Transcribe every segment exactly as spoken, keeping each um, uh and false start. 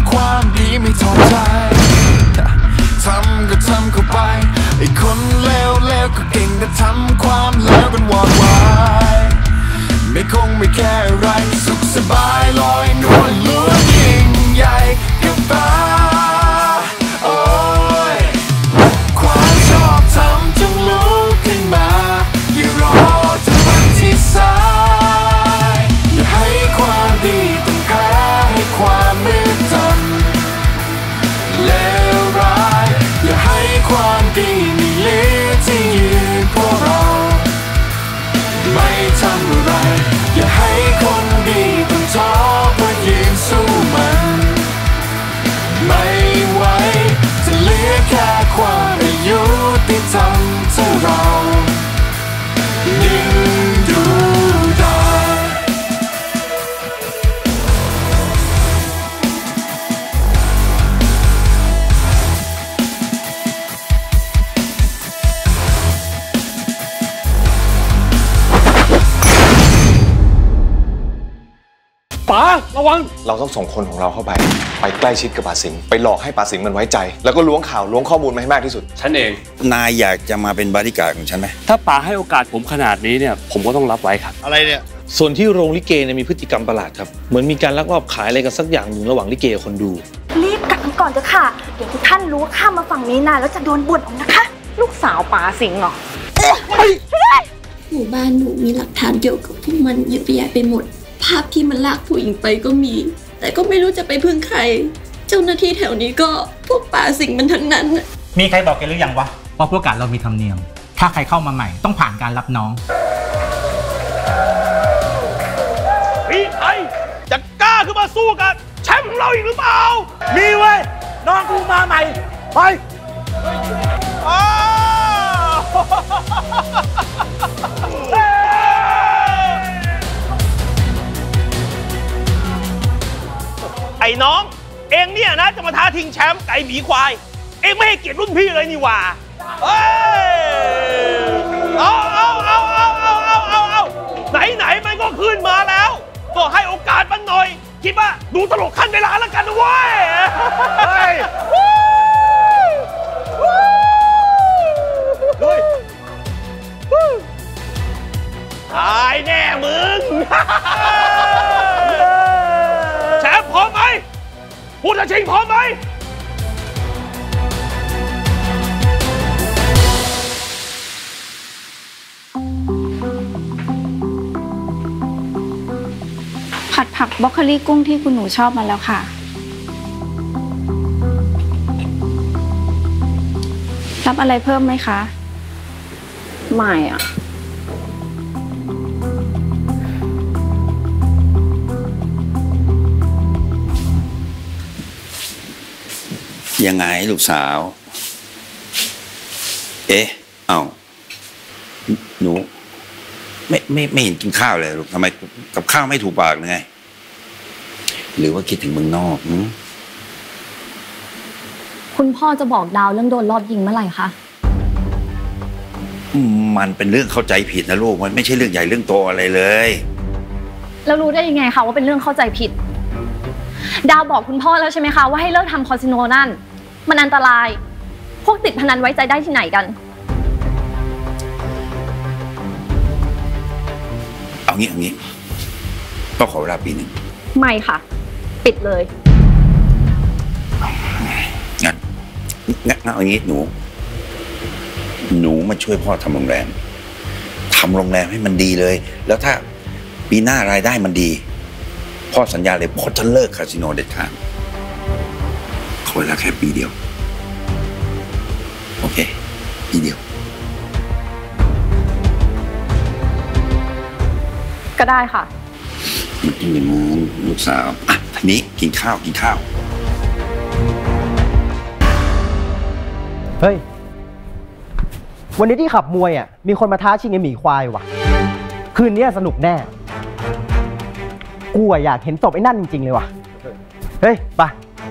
ความดีไม่ท้อใจทำก็ทำเข้าไปไอ้คนเลวเลวก็เก่งแต่ทำความเลวกันวอดวายไม่คงไม่แค่อะไรสุขสบายลอยนวลล้วนยิ่งใหญ่กับฟ้าโอ้ยความชอบทำจงลุกขึ้นมาอย่ารอจนวันที่สายอย่าให้ความดีต้องแพ้ให้ความมืดจนเลวร้ายอย่าให้ความดีมีเหลือที่ยืนพวกเราไม่ทำอะไรอย่าให้คนดีต้องท้อเพื่อยืนสู้มันไม่ไหวจะเหลือแค่ความอายุที่ทำให้เรายิ่งดูได้ป๋าระวังเราต้องส่งคนของเราเข้าไปไปใกล้ชิดกับป่าสิงห์ไปหลอกให้ป่าสิงห์มันไว้ใจแล้วก็ล้วงข่าวล้วงข้อมูลมาให้มากที่สุดฉันเองนายอยากจะมาเป็นบริการของฉันไหมถ้าป๋าให้โอกาสผมขนาดนี้เนี่ยผมก็ต้องรับไว้ครับอะไรเนี่ยส่วนที่โรงลิเกเนี่ยมีพฤติกรรมประหลาดครับเหมือนมีการลักลอบขายอะไรกันสักอย่างหนึ่งระหว่างลิเกกับคนดูรีบกลับกันก่อนเถอะค่ะเดี๋ยวทุกท่านรู้ว่าข้ามมาฝั่งนี้นานแล้วจะโดนบ่นเอานะคะลูกสาวป๋าสิงห์เหรอหมู่บ้านหนูมีหลักฐานเกี่ยวกับพวกมันเยอะแยะไปหมดภาพที่มันลากผู้หญิงไปก็มีแต่ก็ไม่รู้จะไปพึ่งใครเจ้าหน้าที่แถวนี้ก็พวกป่าสิงมันทั้งนั้นมีใครบอกแกหรือยังวะว่าพวกการเรามีธรรมเนียมถ้าใครเข้ามาใหม่ต้องผ่านการรับน้องพี่ไอ้จะกล้าขึ้นมาสู้กันแชมป์ของเราอีกหรือเปล่ามีเว้ยน้องกูมาใหม่ไปไอ้น้องเองเนี่ยนะจะมาท้าชิงแชมป์ไก่หมีควายเองไม่ให้เกียรติรุ่นพี่เลยนี่หว่าเฮ้ยเอาเอาเอาเอาเอาเอาเอาเอาไหนไหนมันก็ขึ้นมาแล้วก็ให้โอกาสมันหน่อยคิดว่าดูตลกขั้นเวลาแล้วกันนะเว้ยเฮ้ยตายแน่มึงแชมป์พร้อมไหมพูดจะชิงพร้อมไหมผัดผักบรอกโคลีกุ้งที่คุณหนูชอบมาแล้วค่ะรับอะไรเพิ่มไหมคะไม่อะยังไงลูกสาวเอ๊ะเอ้าหนูไม่ไม่ไม่เห็นกินข้าวเลยลูกทำไมกับข้าวไม่ถูกปากเลยไงหรือว่าคิดถึงเมืองนอกหืคุณพ่อจะบอกดาวเรื่องโดนรอบยิงเมื่อไหร่คะมันเป็นเรื่องเข้าใจผิดนะลูกมันไม่ใช่เรื่องใหญ่เรื่องโตอะไรเลยแล้วรู้ได้ยังไงคะว่าเป็นเรื่องเข้าใจผิดดาวบอกคุณพ่อแล้วใช่ไหมคะว่าให้เลิกทำคาสิโนนั่นมันอันตรายพวกติดพนันไว้ใจได้ที่ไหนกันเอางี้เอางี้ก็ขอเวลาปีหนึ่งไม่ค่ะปิดเลยงั้นงั้นเอางี้หนูหนูมาช่วยพ่อทำโรงแรมทำโรงแรมให้มันดีเลยแล้วถ้าปีหน้ารายได้มันดีพ่อสัญญาเลยพ่อจะเลิกคาสิโนเด็ดขาดขอเวลาแค่ปีเดียวโอเคปีเดียวก็ได้ค่ะมันต้องอย่างนั้นลูกสาวอ่ะทีนี้กินข้าวกินข้าวเฮ้ยวันนี้ที่ขับมวยอ่ะมีคนมาท้าชิงไอ้หมีควายว่ะคืนนี้สนุกแน่กูอยากเห็นตบไอ้นั่นจริงๆเลยว่ะเฮ้ยไป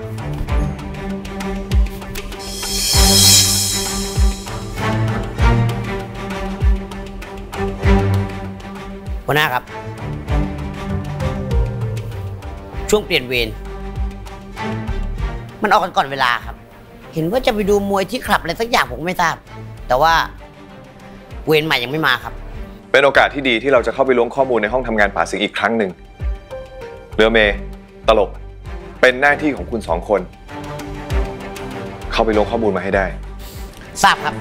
หัวหน้าครับช่วงเปลี่ยนเวรมันออกกันก่อนเวลาครับเห็นว่าจะไปดูมวยที่คลับอะไรสักอย่างผมไม่ทราบแต่ว่าเวรใหม่ยังไม่มาครับเป็นโอกาสที่ดีที่เราจะเข้าไปล้วงข้อมูลในห้องทำงานป่าสิงห์อีกครั้งหนึ่งเรือเมย์ตลกเป็นหน้าที่ของคุณสองคนเข้าไปล้วงข้อมูลมาให้ได้ทราบครับ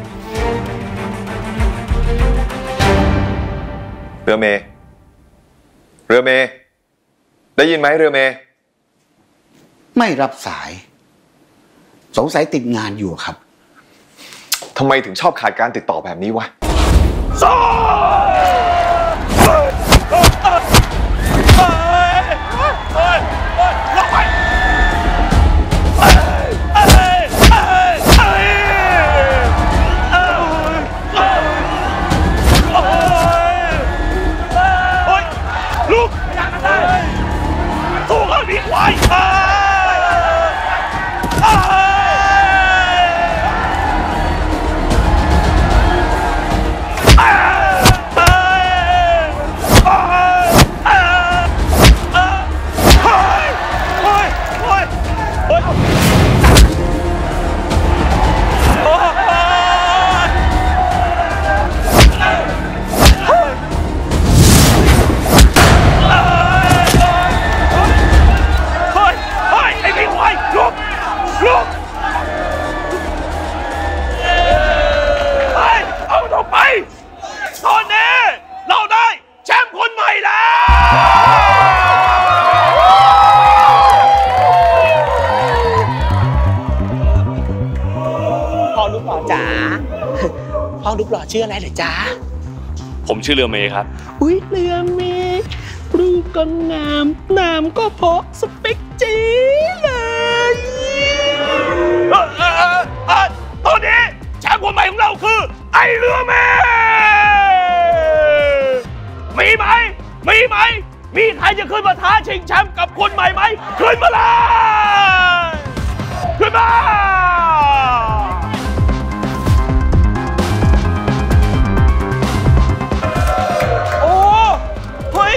เรือเมย์เรือเมย์ได้ยินไหมเรือเมย์ไม่รับสายสงสัยติดงานอยู่ครับทำไมถึงชอบขาดการติดต่อแบบนี้วะลูกสู้เขาดีกว่าตอนนี้เราได้แชมป์คนใหม่แล้วพ่อลูกหล่อจ๋าพ่อลูกหล่อชื่ออะไรเหรอจ๊ะผมชื่อเรือเมย์ครับอุ้ยเรือเมย์รูปก็งามนามก็เพราะสเปคจีเลยตอนนี้แชมป์คนใหม่ของเราคือไอเรือเมย์มีไหมมีไหมมีใครจะขึ้นมาท้าชิงแชมป์กับคนใหม่ไหมขึ้นมาเลยขึ้นมาโอ้เฮ้ย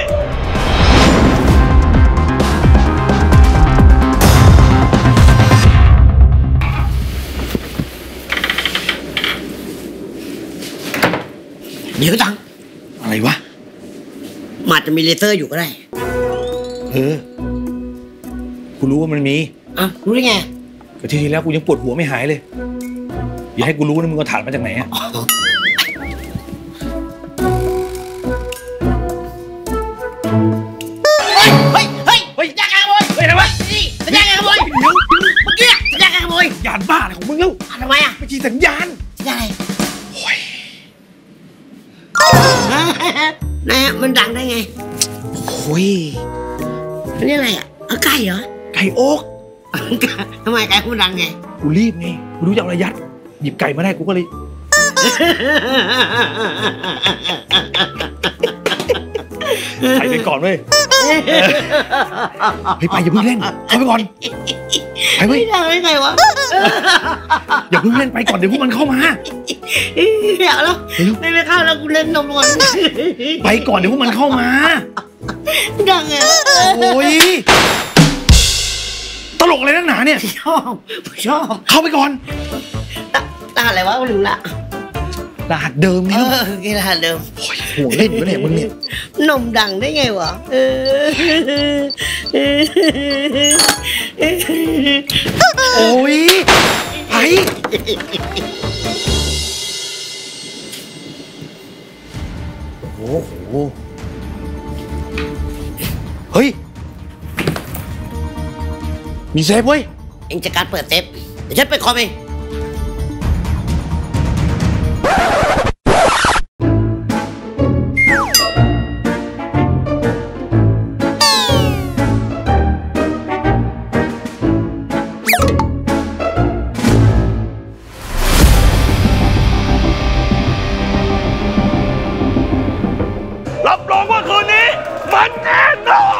เดี๋ยวจังอะไรวะมันอาจจะมีเลเซอร์อยู่ก็ได้เออกูรู้ว่ามันมีอ่ะรู้ได้ไงก็ทีที่แล้วกูยังปวดหัวไม่หายเลยอย่าให้กูรู้นะมึงเอาถ่านมาจากไหนอะเฮ้ยเฮ้ยเฮ้ยสัญญาการขโมยเฮ้ยทำไมนี่สัญญาการขโมยเดี๋ยวเมื่อกี้สัญญาการขโมยยานบ้าอะไรของมึงเล่าทำไมอ่ะไม่ใช่สัญญาณสัญญาอะไรโอ้ยนายมันดังได้ไงโอ้ยอันนี้อะไรอ่ะไก่เหรอไก่โอ๊กทำไมไก่มันดังไงกูรีบไงกูรู้จะเอาอะไรยัดหยิบไก่มาได้กูก็เลยไปไปก่อนเว้ยไปไปอย่าเพิ่งเล่นเข้าไปก่อนไปเว้ยไม่ได้ไม่ไงวะอย่าเพิ่งเล่นไปก่อนเดี๋ยวพวกมันเข้ามาอยากแล้วไม่ไม่เข้าแล้วกูเล่นนมก่อนไปก่อนเดี๋ยวพวกมันเข้ามาดังไงโอ้ยตลกอะไรนักหนาเนี่ยชอบชอบเข้าไปก่อนรหัสอะไรวะลืมละรหัสเดิมนี่เออกี่รหัสเดิมโอ้ยหัวเล่นวะเนี่ยมึงเนี่ยนมดังได้ไงวะเออโอ้ยไปโอ้โหเฮ้ยมีเซฟเว้ยเอ็งจัดการเปิดเซฟเดี๋ยวฉันไปคอมเองรับรองว่าคืนนี้มันแน่นอน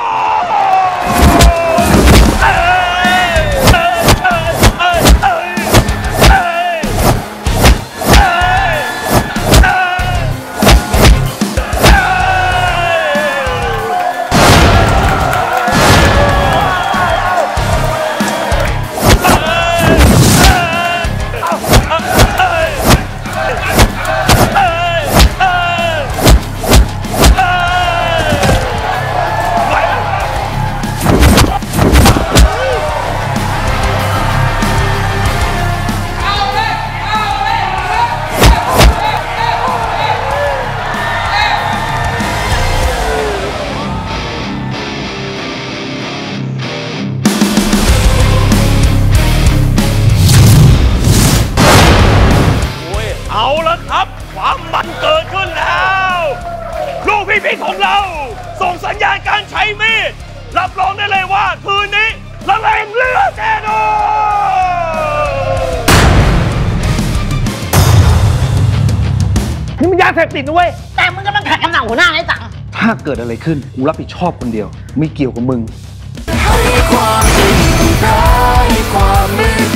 มีดรับรองได้เลยว่าคืนนี้ละเลงเลือดแน่นอนนี่มันยาเสพติดนะเว้ยแต่มึงกำลังขัดคำสั่งหัวหน้าไอ้ตังถ้าเกิดอะไรขึ้นกูรับผิดชอบคนเดียวไม่เกี่ยวกับมึงให้ความจริงแพ้ให้ความไม่